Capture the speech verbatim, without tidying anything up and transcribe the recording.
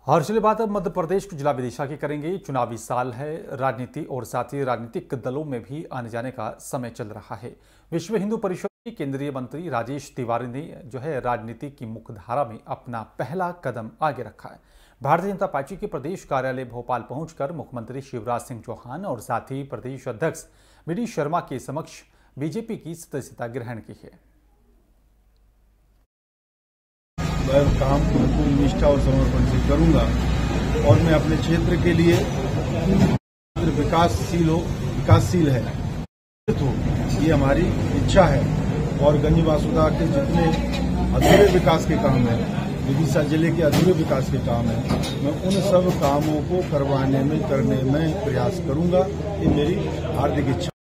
और चलिए बात अब मध्य प्रदेश के जिला विदिशा की करेंगे। चुनावी साल है, राजनीति और साथ ही राजनीतिक दलों में भी आने जाने का समय चल रहा है। विश्व हिंदू परिषद के केंद्रीय मंत्री राजेश तिवारी ने जो है राजनीति की मुख्यधारा में अपना पहला कदम आगे रखा है। भारतीय जनता पार्टी के प्रदेश कार्यालय भोपाल पहुंचकर मुख्यमंत्री शिवराज सिंह चौहान और साथ ही प्रदेश अध्यक्ष वी डी शर्मा के समक्ष बीजेपी की सदस्यता ग्रहण की है। मैं काम पूरी निष्ठा और समर्पण से करूंगा और मैं अपने क्षेत्र के लिए विकासशील हो विकासशील है तो ये हमारी इच्छा है। और गंज वासुदा के जितने अधूरे विकास के काम हैं, विदिशा जिले के अधूरे विकास के काम हैं, मैं उन सब कामों को करवाने में करने में प्रयास करूंगा। ये मेरी हार्दिक इच्छा।